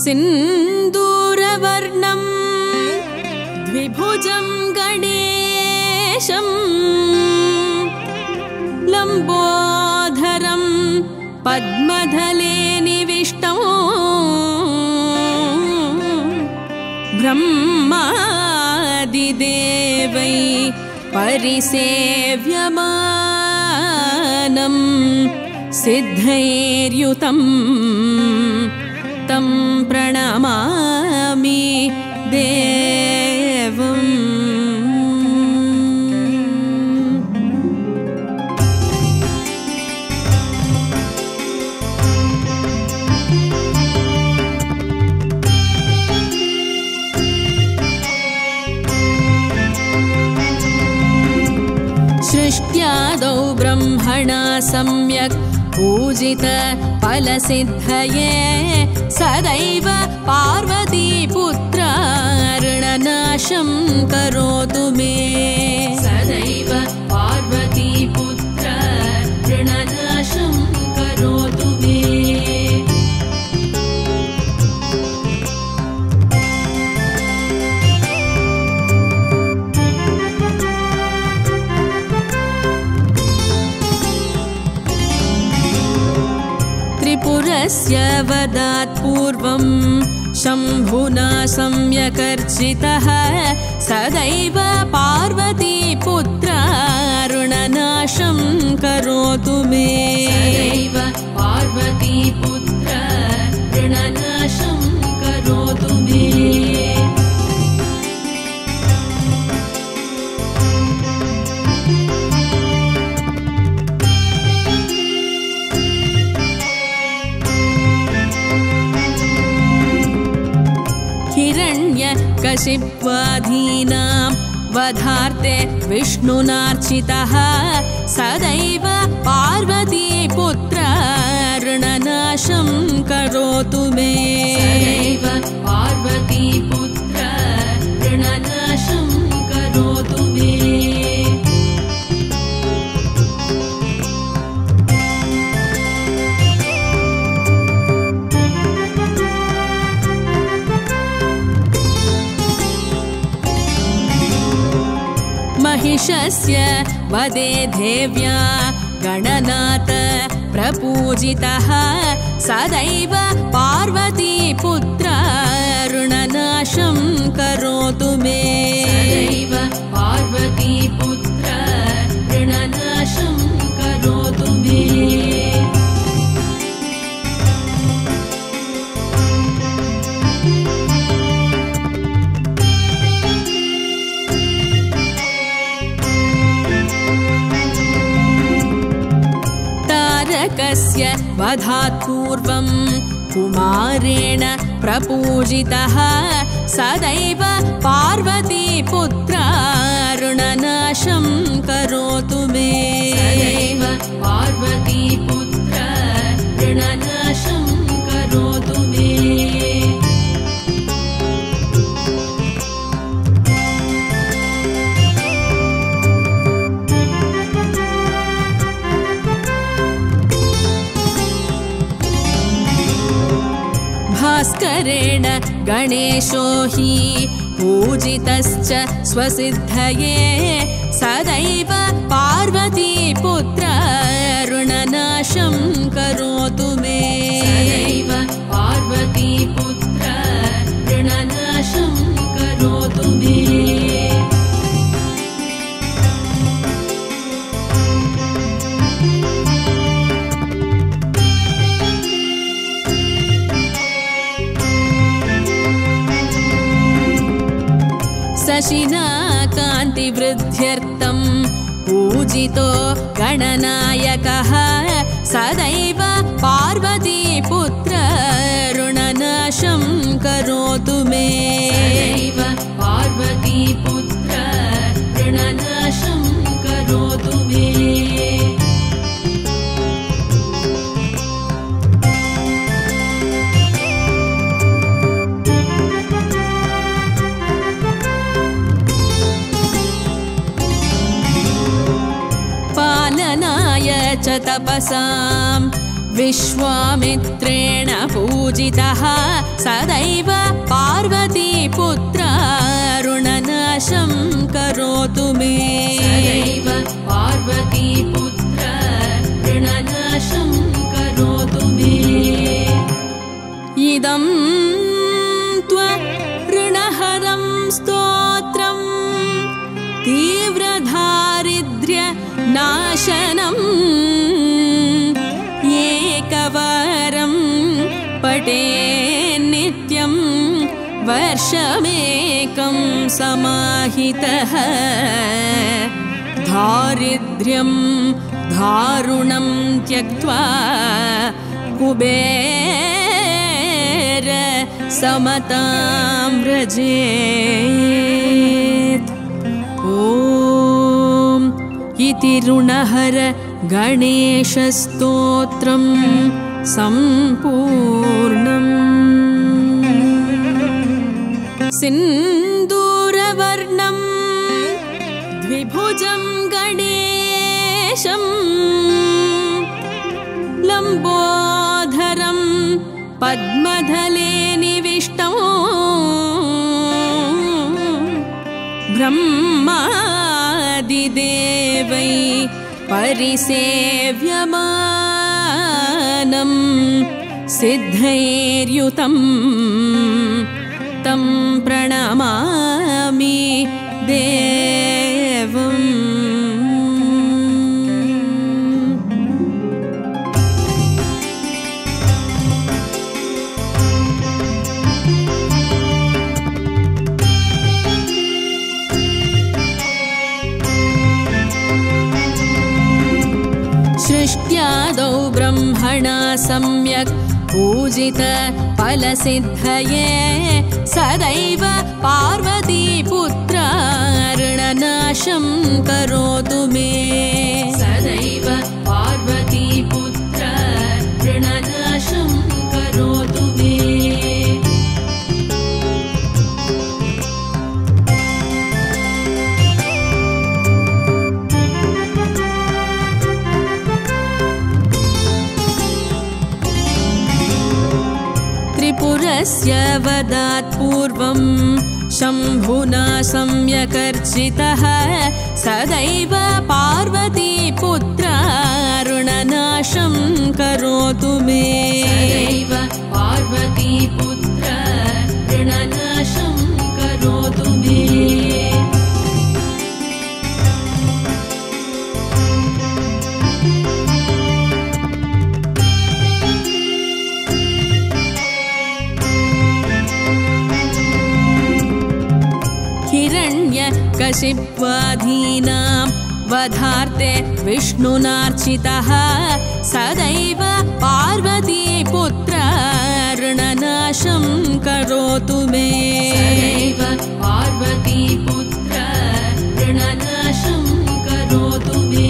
सिन्दूरवर्णं द्विभुजं गणेशं लम्बोधरं पद्मदले निविष्टं ब्रह्मादिदेवै परिसेव्यमानं सिद्धैर्युतं तं प्रणमामि देवम्। सृष्ट्यादौ ब्रह्मणा सम्यक् पूजित फलसिद्धये सदैव पार्वतीपुत्र ऋणनाशं करोतु मे। सदैव पार्वतीपुत्र ऋणनाशं करोतु मे। त्रिपुरस्य वदात् पूर्वं शम्भुना सम्यकर्चितः सदैव पार्वतीपुत्र ऋणनाशं करोतु मे। सदैव पार्वतीपुत्र ऋणनाशं करोतु मे। हिरण्यकशिप्वादीनां वधार्थे विष्णुनार्चितः सदैव पार्वतीपुत्र ऋणनाशं करोतु मे। सदैव पार्वतीपुत्र ऋणनाशं करोतु मे। महिषस्य वदे देव्या गणनाथ प्रपूजितः सदैव पार्वतीपुत्र ऋणनाशं करोतु मे। सदैव पार्वतीपुत्र ऋणनाशं करोतु मे। तारकस्य वधात् पूर्वं कुमारेण प्रपूजितः सदैव पार्वतीपुत्र ऋणनाशं करोतु मे। सदैव पार्वतीपुत्र ऋणनाशं करोतु मे। भास्करेण गणेशो हि पूजितश्च स्वसिद्धये सदैव पार्वतीपुत्र ऋणनाशं करोतु मे। सदैव पार्वतीपुत्र ऋणनाशं करोतु मे। शशिना कान्तिवृद्ध्यर्थं पूजितो गणनायकः सदैव पार्वतीपुत्र ऋणनाशं करोतु मे। सदैव पार्वतीपुत्र ऋणनाशं करोतु मे। च तपसां विश्वामित्रेण पूजितः सदैव पार्वतीपुत्र ऋणनाशं करोतु मे सदैव पार्वतीपुत्र ऋणनाशं करोतु मे इदं त्वऋणहरं स्तोत्रं तीव्रदारिद्र्यनाशनम् एकवारं पठेन् नित्यं वर्षमेकं समाहितः दारिद्र्यं दारुणं त्यक्त्वा कुबेर समतां व्रजेत् ॐ इति ऋणहर गणेशस्तोत्रं सम्पूर्णम् सिन्दूरवर्णं द्विभुजं गणेशं लम्बोधरं पद्मदले निविष्टं ब्रह्मादिदेवै परिसेव्यमानं सिद्धैर्युतं तं प्रणमामि देवम् सृष्ट्यादौ ब्रह्मणा सम्यक् पूजित फलसिद्धये सदैव पार्वतीपुत्र ऋणनाशं करोतु मे सदैव पार्वतीपुत्र ऋणनाशं करोतु मे त्रिपुरस्य वदात् पूर्वं शम्भुना सम्यकर्चितः सदैव पार्वतीपुत्र ऋणनाशं करोतु मे सदैव पार्वतीपुत्र ऋणनाशं करोतु मे हिरण्यकशिप्वादीनां वधार्थे विष्णुनार्चितः सदैव पार्वतीपुत्र ऋणनाशं करोतु मे सदैव पार्वतीपुत्र ऋणनाशं करोतु मे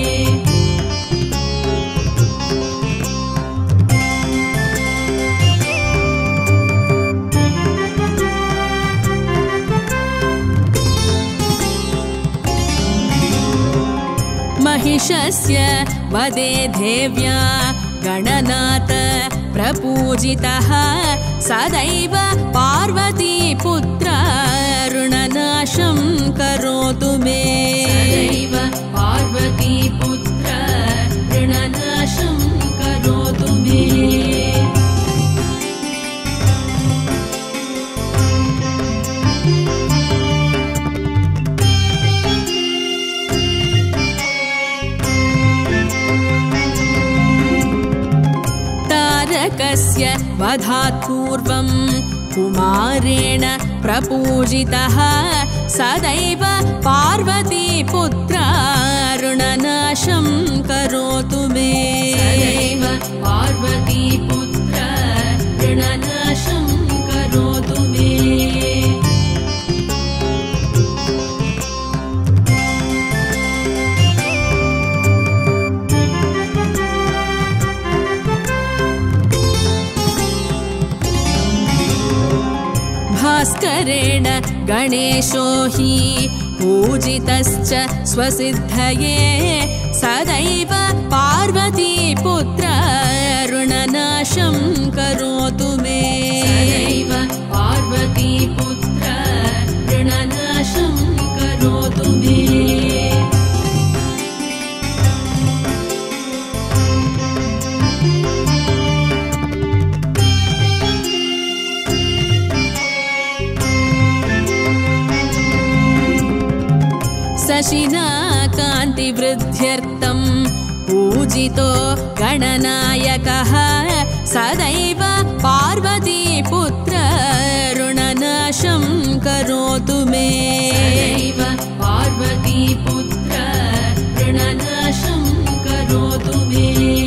महिषस्य वदे देव्या गणनाथ प्रपूजितः सदैव पार्वतीपुत्र ऋणनाशं करोतु मे सदैव पार्वतीपुत्र ऋणनाशं करोतु मे तारकस्य वधात् पूर्वं कुमारेण प्रपूजितः सदैव पार्वतीपुत्र ऋणनाशं करोतु मे सदैव पार्वतीपुत्र ऋणनाशं करोतु मे भास्करेण गणेशो हि पूजितश्च स्वसिद्धये सदैव पार्वतीपुत्र ऋणनाशं करोतु मे सदैव पार्वतीपुत्र ऋणनाशं करोतु मे शशिना कान्तिवृद्ध्यर्थं पूजितो गणनायकः सदैव पार्वतीपुत्र ऋणनाशं करोतु मे सदैव पार्वतीपुत्र ऋणनाशं करोतु मे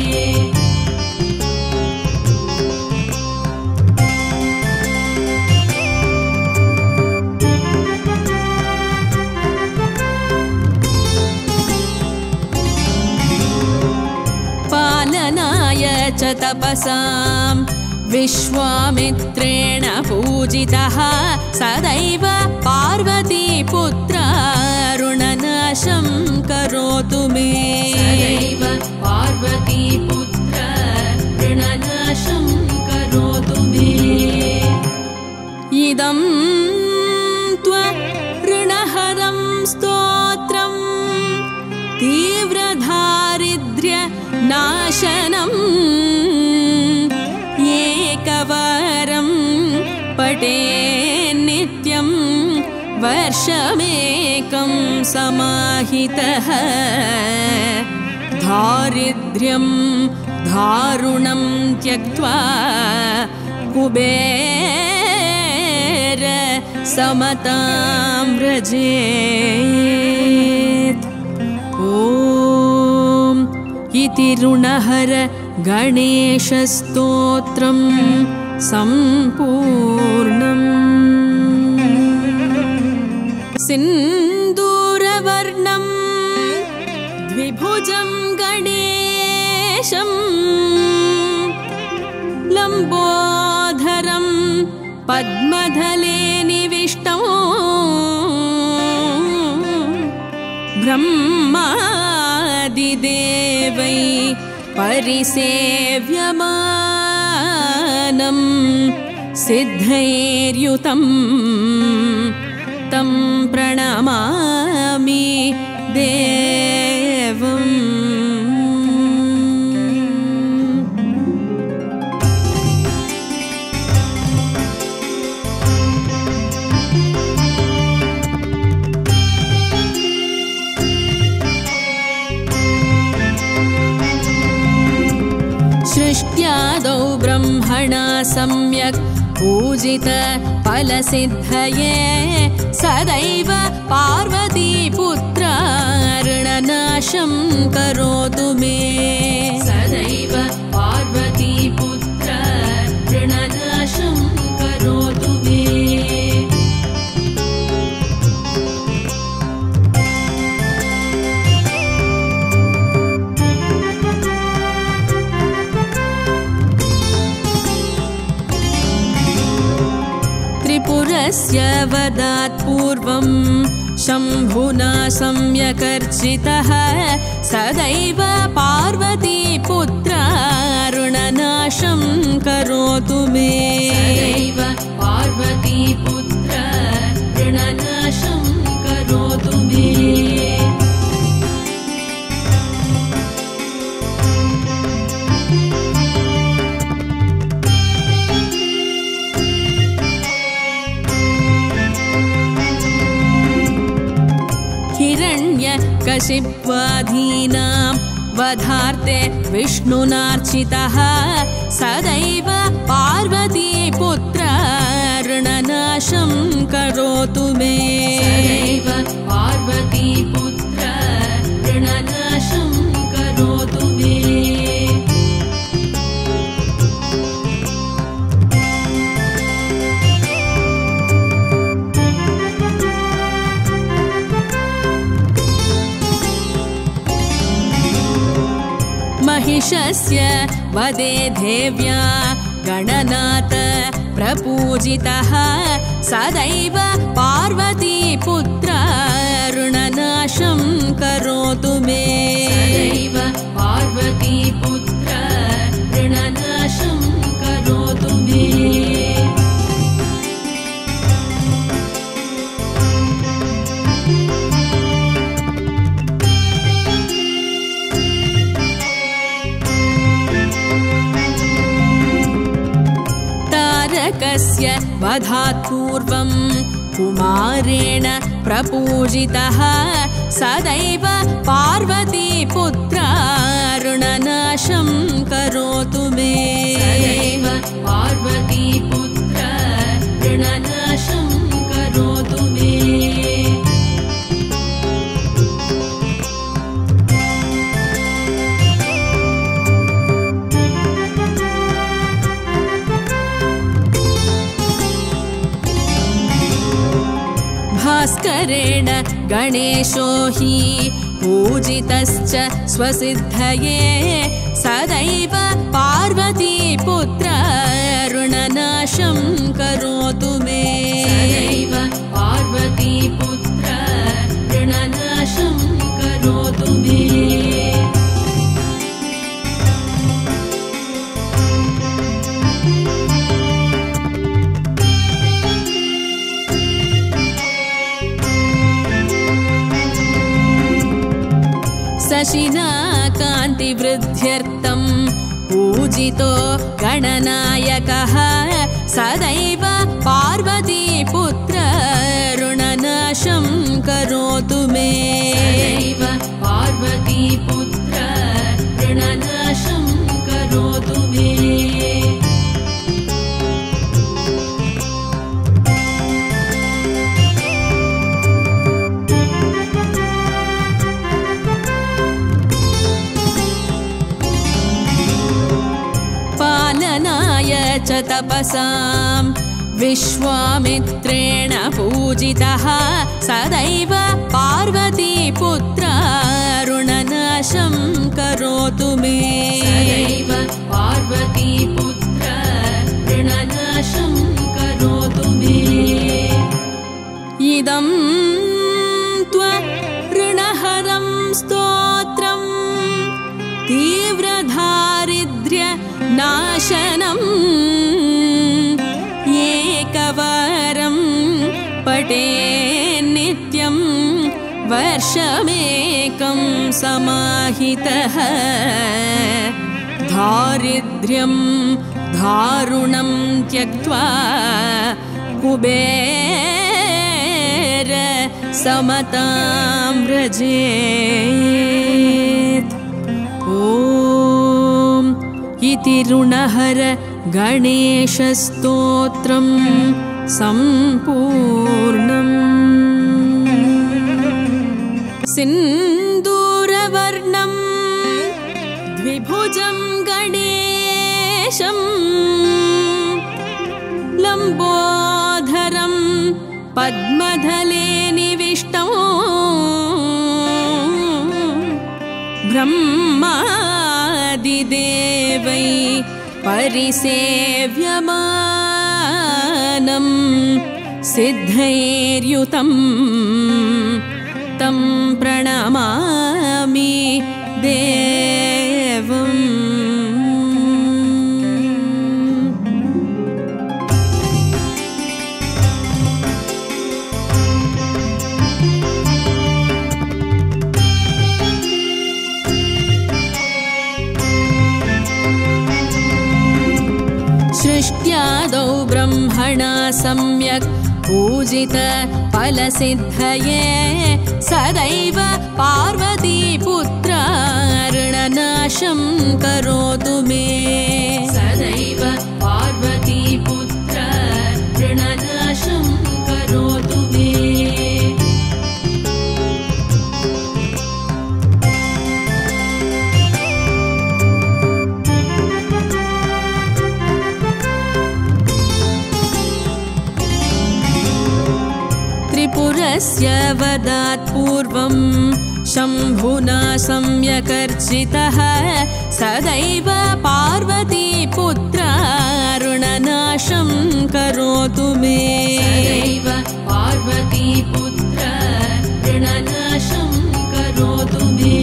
च तपसां विश्वामित्रेण पूजितः सदैव पार्वतीपुत्र ऋणनाशं करोतु मे सदैव पार्वतीपुत्र ऋणनाशं करोतु मे इदं त्वऋणहरं स्तोत्रं तीव्रदारिद्र्यनाशनम् एकवारं पठेन् नित्यं वर्षमेकं समाहितः दारिद्र्यं दारुणं त्यक्त्वा कुबेर समतां व्रजेत् ॐ इति ऋणहर गणेशस्तोत्रं सम्पूर्णम् सिन्दूरवर्णं द्विभुजं गणेशं लम्बोदरं पद्मदले निविष्टं ब्रह्मादिदेवै परिसेव्यमानं सिद्धैर्युतं तं प्रणमामि देवम् सृष्ट्यादौ ब्रह्मणा सम्यक् पूजित फलसिद्धये सदैव पार्वतीपुत्र ऋणनाशं करोतु मे सदैव पार्वतीपुत्र ऋणनाशं करोतु मे त्रिपुरस्य वदात् पूर्वं शम्भुना सम्यकर्चितः सदैव पार्वतीपुत्र ऋणनाशं करोतु मे सदैव पार्वतीपुत्र ऋणनाशं करोतु मे हिरण्यकशिप्वादीनां वधार्थे विष्णुनार्चितः सदैव पार्वतीपुत्र ऋणनाशं करोतु मे सदैव पार्वतीपुत्र ऋणनाशं करोतु मे महिषस्य वदे देव्या गणनाथ प्रपूजितः सदैव पार्वतीपुत्र ऋणनाशं करोतु मे सदैव पार्वतीपुत्र ऋणनाशं वधात् पूर्वं कुमारेण प्रपूजितः सदैव पार्वतीपुत्रा ऋणनाशं करोतु मे। सदैव पार्वतीपुत्र ऋणनाशं करोतु मे। भास्करेण गणेशो हि पूजितश्च स्वसिद्धये सदैव पार्वतीपुत्र ऋणनाशं करोतु मे। सदैव पार्वतीपुत्र ऋणनाशं करोतु मे। शशिना कान्तिवृद्ध्यर्थं पूजितो गणनायकः सदैव पार्वतीपुत्र ऋणनाशं करोतु मे। सदैव पार्वतीपुत्र ऋणनाशं करोतु मे। च तपसां विश्वामित्रेण पूजितः सदैव पार्वतीपुत्र ऋणनाशं करोतु मे। सदैव पार्वतीपुत्र ऋणनाशं करोतु मे। इदं त्वऋणहरं स्तोत्रं तीव्रदारिद्र्यनाशनम् एकवारं पठेन्नित्यं वर्षमेकं समाहितः दारिद्र्यं दारुणं त्यक्त्वा कुबेर समतां व्रजेत्। ॐ इति ऋणहर गणेशस्तोत्रं सम्पूर्णम्। सिन्दूरवर्णं द्विभुजं गणेशं लम्बोधरं पद्मधले निविष्टं ब्रह्मादिदेवै परिसेव्यमानं सिद्धैर्युतं तं प्रणमामि देवम्। सृष्ट्यादौ ब्रह्मणा सम्यक् पूजित फलसिद्धये सदैव पार्वतीपुत्र ऋणनाशं करोतु मे। सदैव पार्वतीपुत्र ऋणनाशं करोतु मे। त्रिपुरस्य वधात् पूर्वं शम्भुना सम्यकर्चितः सदैव पार्वतीपुत्र ऋणनाशं करोतु मे। सदैव पार्वतीपुत्र ऋणनाशं करोतु मे।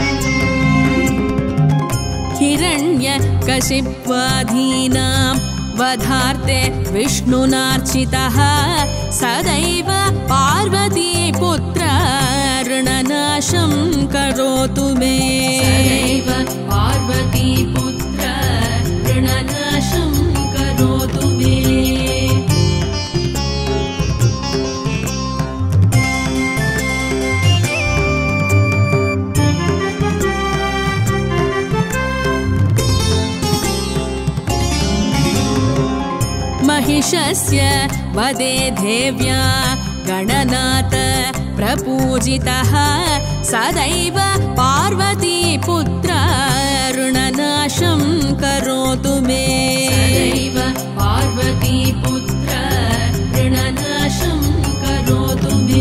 हिरण्यकशिप्वादीनां वधार्थे विष्णुनार्चितः सदैव पार्वतीपुत्र ऋणनाशं करोतु मे सदैव पार्वतीपुत्र ऋणनाशं करोतु मे महिषस्य वदे देव्या गणनाथ प्रपूजितः सदैव पार्वतीपुत्र ऋणनाशं करोतु मे सदैव पार्वतीपुत्र ऋणनाशं करोतु मे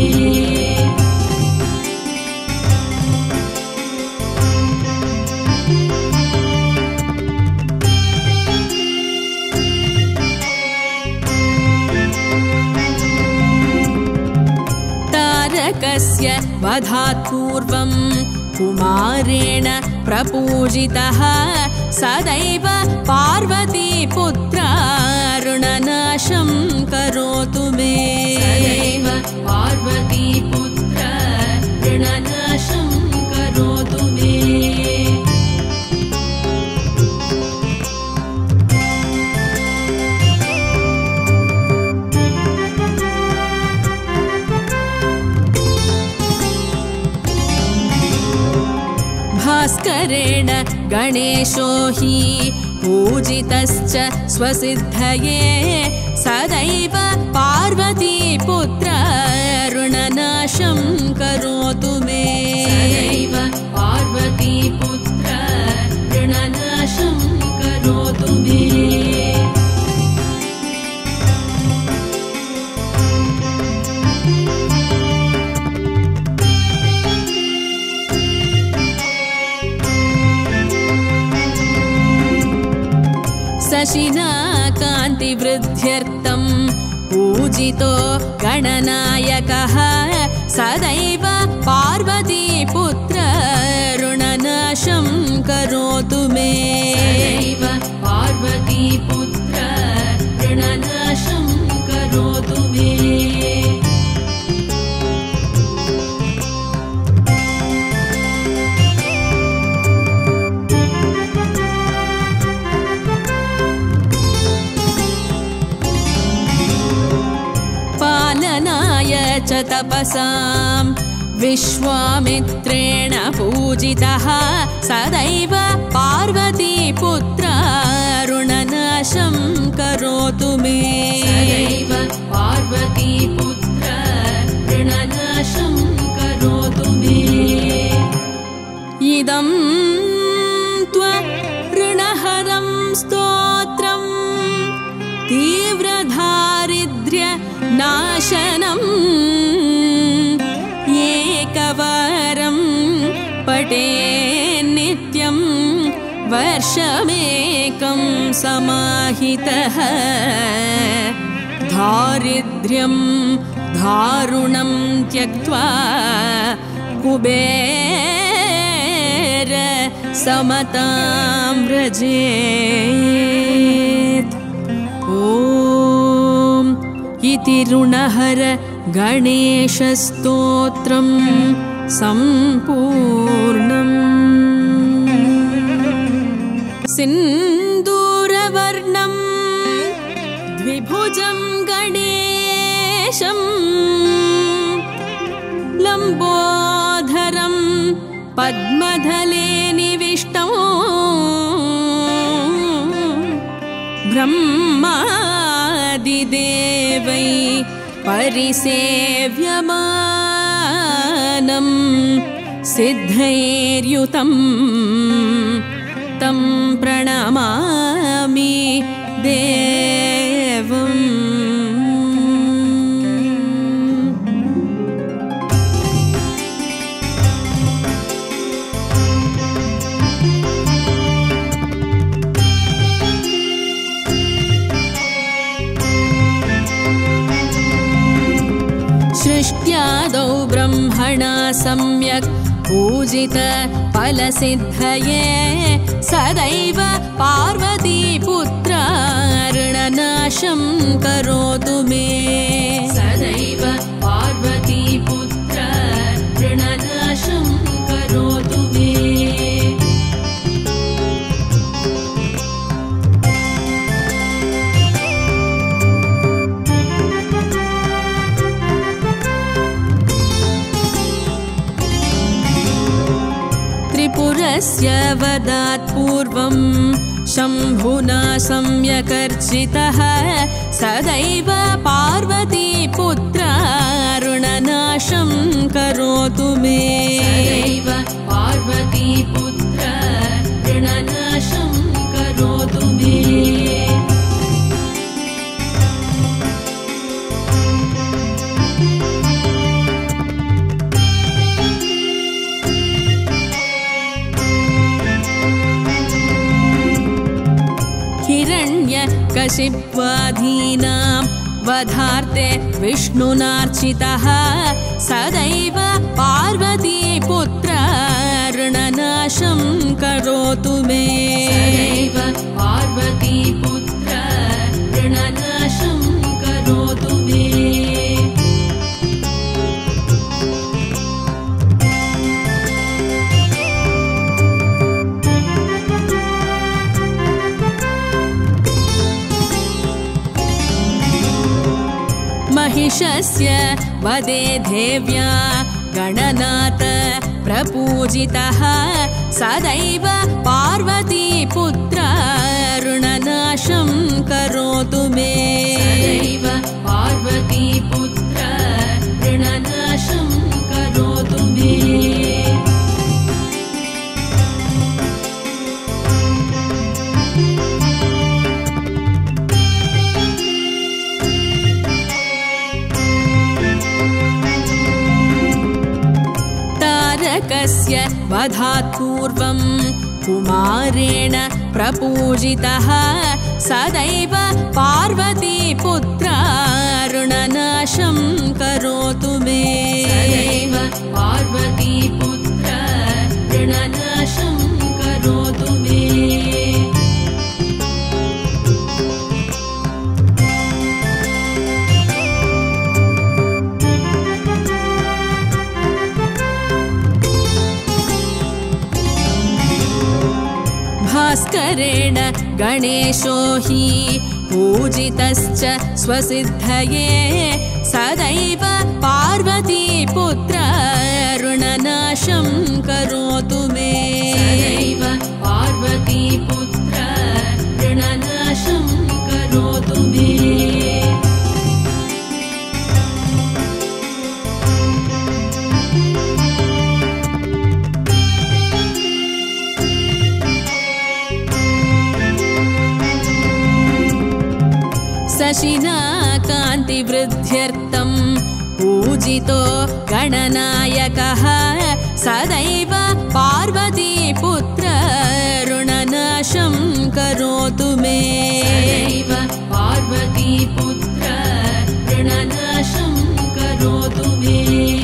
तारकस्य वधात् पूर्वं कुमारेण प्रपूजितः सदैव पार्वतीपुत्र ऋणनाशं करोतु मे सदैव पार्वतीपुत्र ऋणनाशं करोतु मे भास्करेण गणेशो हि पूजितश्च स्वसिद्धये सदैव पार्वतीपुत्र ऋणनाशं करोतु मे सदैव पार्वतीपुत्र ऋणनाशं करोतु मे शशिना कान्तिवृद्ध्यर्थं पूजितो गणनायकः सदैव पार्वतीपुत्र ऋणनाशं करोतु मे सदैव पार्वतीपुत्र ऋणनाशं करोतु मे च तपसां विश्वामित्रेण पूजितः सदैव पार्वतीपुत्र ऋणनाशं करोतु मे सदैव पार्वतीपुत्र ऋणनाशं करोतु मे इदं त्वऋणहरं स्तोत्रं तीव्रदारिद्र्यनाशनम् एकवारं पठेन्नित्यं वर्षमेकं समाहितः दारिद्र्यं दारुणं त्यक्त्वा कुबेर समतां व्रजेत्। ॐ इति ऋणहर गणेशस्तोत्रं सम्पूर्णम्। सिन्दूरवर्णं द्विभुजं गणेशं लम्बोधरं पद्मदले निविष्टं ब्रह्मादिदेवै परिसेव्यमानं सिद्धैर्युतं तं प्रणमामि देवम्। सृष्ट्यादौ ब्रह्मणा सम्यक् पूजित फलसिद्धये सदैव पार्वतीपुत्र ऋणनाशं करोतु मे सदैव पार्वतीपुत्र ऋणनाशं करोतु मे त्रिपुरस्य वदात् पूर्वं शम्भुना सम्यकर्चितः सदैव पार्वतीपुत्र ऋणनाशं करोतु मे सदैव पार्वतीपुत्र ऋणनाशं करोतु मे हिरण्यकशिप्वादीनां वधार्थे विष्णुनार्चितः सदैव पार्वतीपुत्र ऋणनाशं करोतु मे सदैव पार्वतीपुत्र ऋणनाशं करोतु मे महिषस्य वदे देव्या गणनाथ प्रपूजितः सदैव पार्वतीपुत्र ऋणनाशं करोतु मे सदैव पार्वतीपुत्र ऋणनाशं करोतु मे तारकस्य वधात् पूर्वं कुमारेण प्रपूजितः सदैव पार्वतीपुत्र ऋणनाशं करोतु मे सदैव पार्वतीपुत्र ऋणनाशं करोतु मे भास्करेण गणेशो हि पूजितश्च स्वसिद्धये सदैव पार्वतीपुत्र ऋणनाशं करोतु मे सदैव पार्वतीपुत्र ऋणनाशं करोतु मे शशिना कान्तिवृद्ध्यर्थं पूजितो गणनायकः सदैव पार्वतीपुत्र ऋणनाशं करोतु मे सदैव पार्वतीपुत्र ऋणनाशं करोतु मे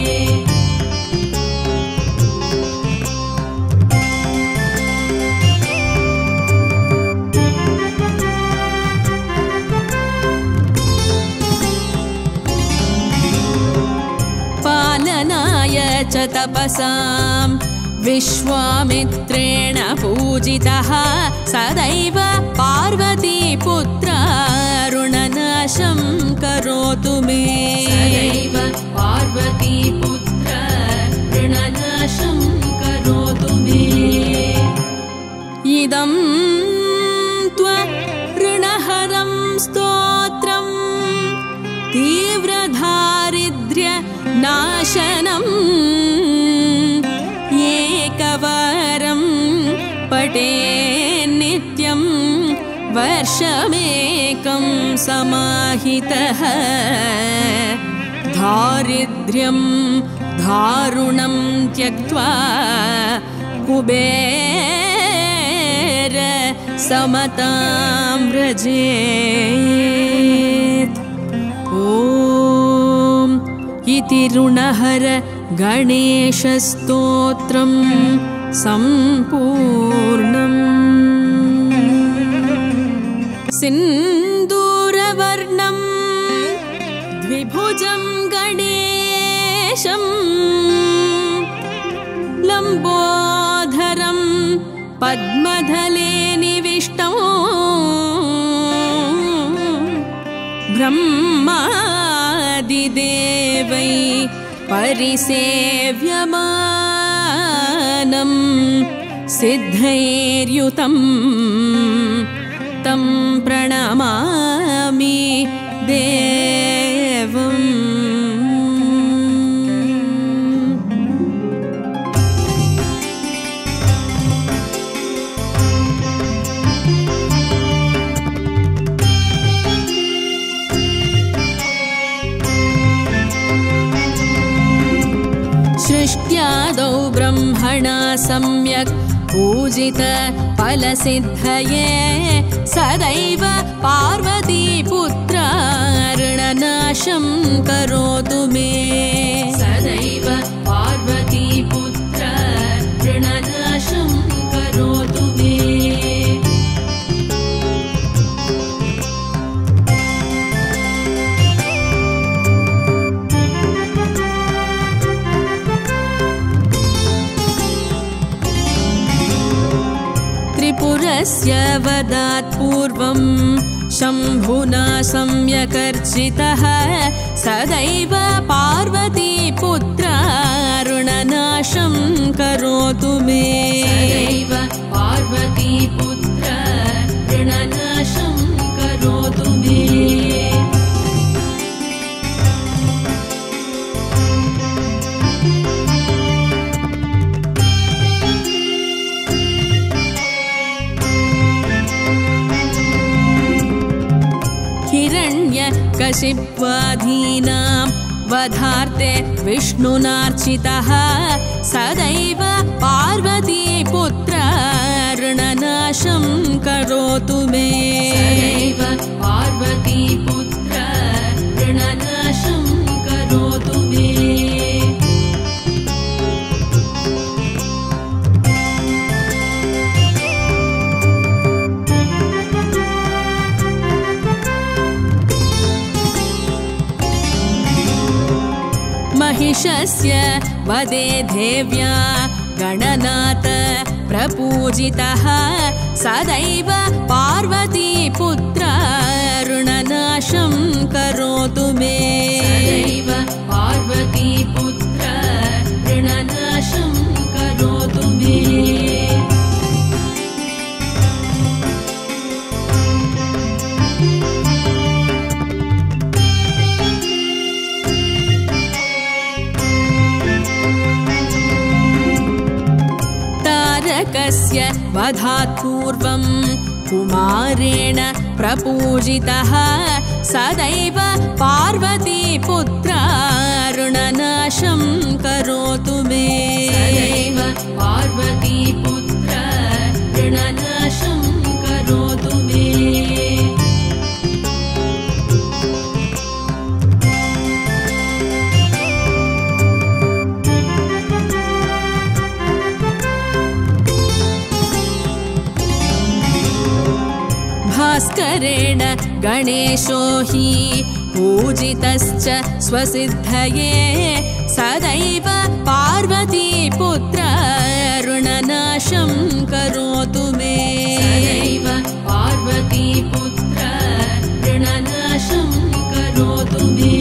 पालनाय च तपसां विश्वामित्रेण पूजितः सदैव पार्वतीपुत्र ऋणनाशं करोतु मे सदैव पार्वतीपुत्र ऋणनाशं करोतु मे इदं त्वऋणहरं स्तोत्रं तीव्रदारिद्र्यनाशनम् एकवारं पठेन्नित्यं वर्षमेकं समाहितः दारिद्र्यं दारुणं त्यक्त्वा कुबेर समतां व्रजेत्। ॐ इति ऋणहर गणेशस्तोत्रं सम्पूर्णम्। सिन्दूरवर्णं द्विभुजं गणेशं लम्बोधरं पद्मधले निविष्टं ब्रह्मादिदेवै परिसेव्यमानं सिद्धैर्युतं तं प्रणमामि देवम्। सृष्ट्यादौ ब्रह्मणा सम्यक् पूजित फलसिद्धये सदैव पार्वतीपुत्र ऋणनाशं करोतु मे। सदैव पार्वतीपुत्र ऋणनाशं करोतु मे। त्रिपुरस्य वदात् पूर्वं शम्भुना सम्यकर्चितः सदैव पार्वतीपुत्र ऋणनाशं करोतु मे। सदैव पार्वतीपुत्र ऋणनाशं करोतु मे। हिरण्यकशिप्वादीनां वधार्थे विष्णुनार्चितः सदैव पार्वतीपुत्र ऋणनाशं करोतु मे। सदैव पार्वतीपुत्र ऋणनाशं करोतु मे। महिषस्य वदे देव्या गणनाथ प्रपूजितः सदैव पार्वतीपुत्र ऋणनाशं करोतु मे। सदैव पार्वतीपुत्र ऋणनाशं करोतु मे। तारकस्य वधात् पूर्वं कुमारेण प्रपूजितः सदैव पार्वतीपुत्र ऋणनाशं करोतु मे। सदैव पार्वतीपुत्र ऋणनाशं करोतु मे। भास्करेण गणेशो हि पूजितश्च स्वसिद्धये सदैव पार्वतीपुत्र ऋणनाशं करोतु मे। सदैव पार्वतीपुत्र ऋणनाशं करोतु मे।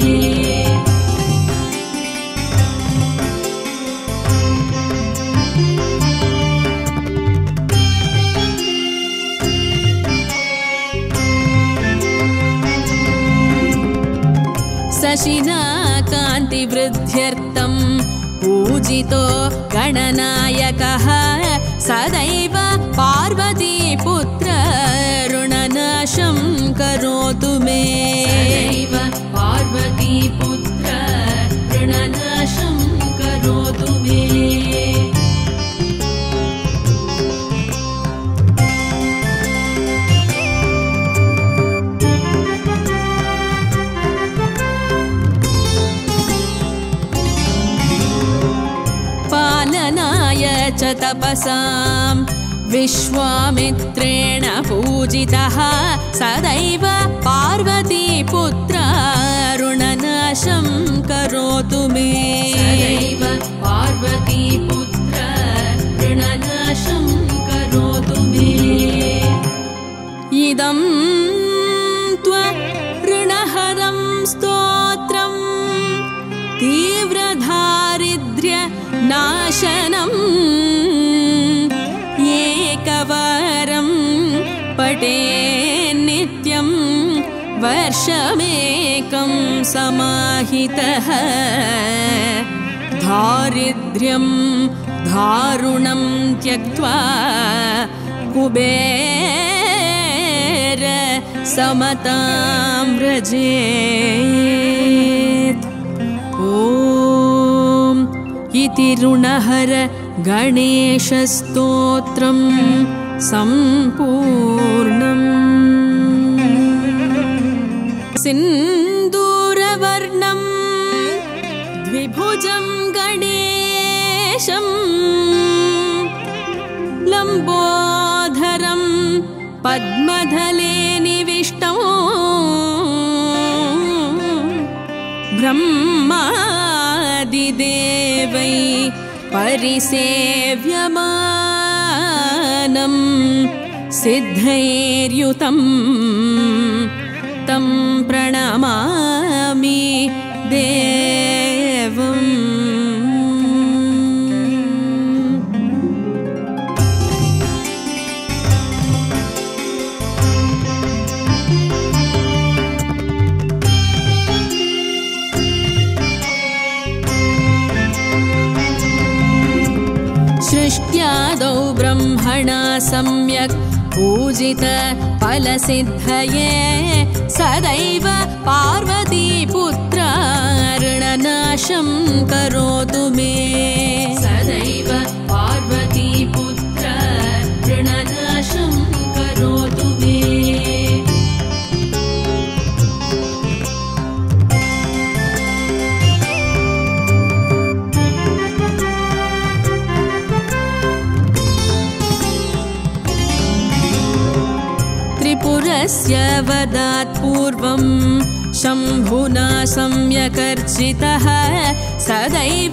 शशिना कान्तिवृद्ध्यर्थं पूजितो गणनायकः सदैव पार्वतीपुत्र ऋणनाशं करोतु मे। सदैव पार्वतीपुत्र ऋणनाशं करोतु मे। च तपसां विश्वामित्रेण पूजितः सदैव पार्वतीपुत्रारुणनाशं करोतु मे सदैव पार्वतीपुत्रारुणनाशं करोतु मे इदं त्वऋणहरं स्तोत्रं तीव्रदारिद्र्यनाशनम् एकवारं पठेन् नित्यं वर्षमेकं समाहितः दारिद्र्यं दारुणं त्यक्त्वा कुबेर समतां व्रजेत्। ॐ इति ऋणहर गणेशस्तोत्रं सम्पूर्णम्। सिन्दूरवर्णं द्विभुजं गणेशं लम्बोदरं पद्मदले निविष्टं ब्रह्मादिदेवै परिसेव्यमानं सिद्धैर्युतं तं प्रणमामि देवम्। सृष्ट्यादौ ब्रह्मणा सम्यक् पूजित फलसिद्धये सदैव पार्वतीपुत्रारुणनाशं करोतु मे सदैव पार्वतीपुत्रारुणनाशं करोतु मे त्रिपुरस्य वधात् पूर्वं शम्भुना सम्यकर्चितः सदैव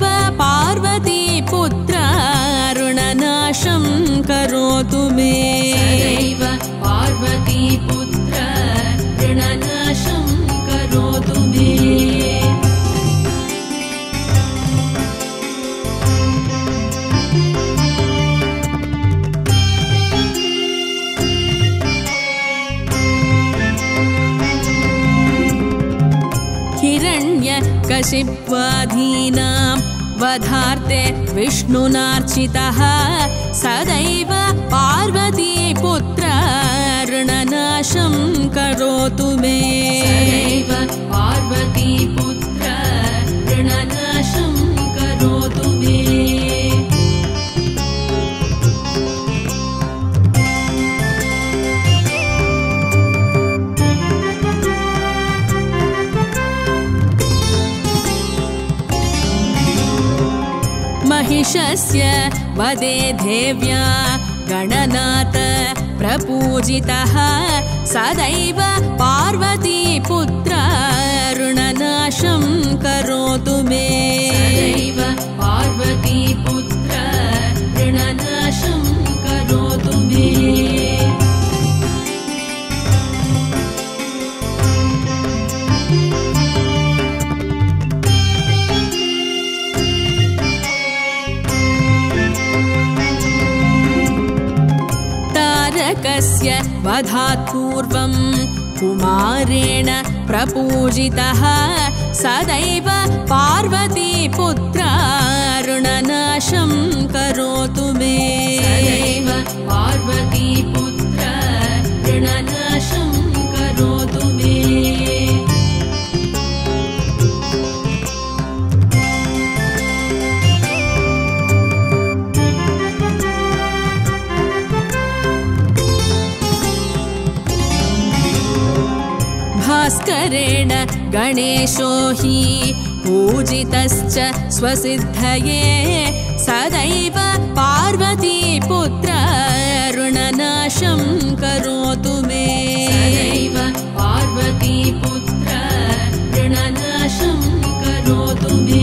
पार्वतीपुत्रारुणनाशं करोतु मे सदैव पार्वतीपुत्रारुणनाशं करोतु मे हिरण्यकशिप्वादीनां वधार्थे विष्णुनार्चितः सदैव पार्वतीपुत्रारुणनाशं करोतु मे सदैव पार्वतीपुत्रारुणनाशं करोतु मे महिषस्य वदे देव्या गणनाथ प्रपूजितः सदैव पार्वतीपुत्रारुणनाशं करोतु मे सदैव पार्वतीपुत्रारुणनाशं करोतु मे तारकस्य वधात् पूर्वं कुमारेण प्रपूजितः सदैव पार्वतीपुत्रारुणनाशं करोतु मे सदैव पार्वतीपुत्रारुणनाशं करोतु मे भास्करेण गणेशो हि पूजितश्च स्वसिद्धये सदैव पार्वतीपुत्र ऋणनाशं करोतु मे सदैव पार्वतीपुत्र ऋणनाशं करोतु मे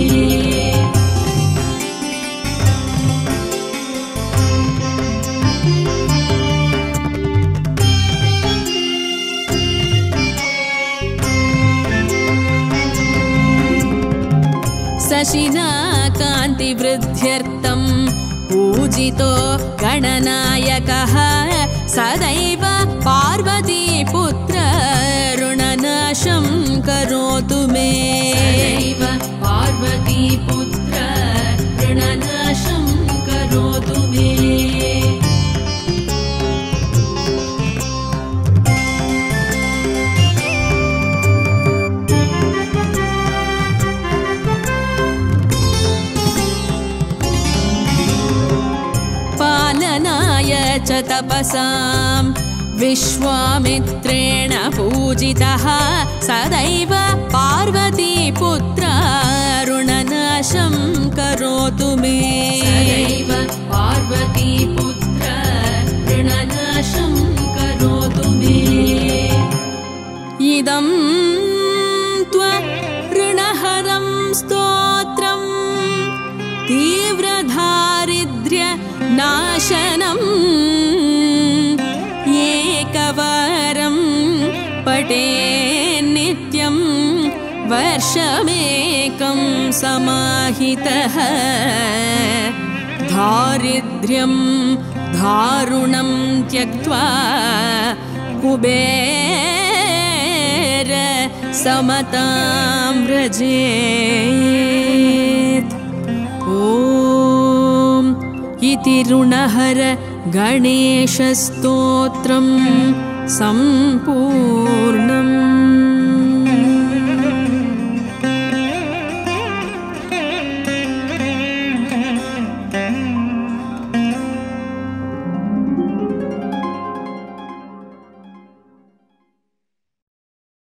शशिना कान्तिवृद्ध्यर्थं पूजितो गणनायकः सदैव पार्वतीपुत्र ऋणनाशं करोतु मे सदैव पार्वतीपुत्र ऋणनाशं करोतु मे च तपसां विश्वामित्रेण पूजितः सदैव पार्वतीपुत्र ऋणनाशं करोतु मे सदैव पार्वतीपुत्र ऋणनाशं करोतु मे इदं त्वऋणहरं स्तोत्रं तीव्रदारिद्र्यनाशनम् एकवारं पठेन् नित्यं वर्षमेकं समाहितः दारिद्र्यं दारुणं त्यक्त्वा कुबेर समतां व्रजेत् ॐ इति ऋणहर गणेशस्तोत्रं सम्पूर्णम्।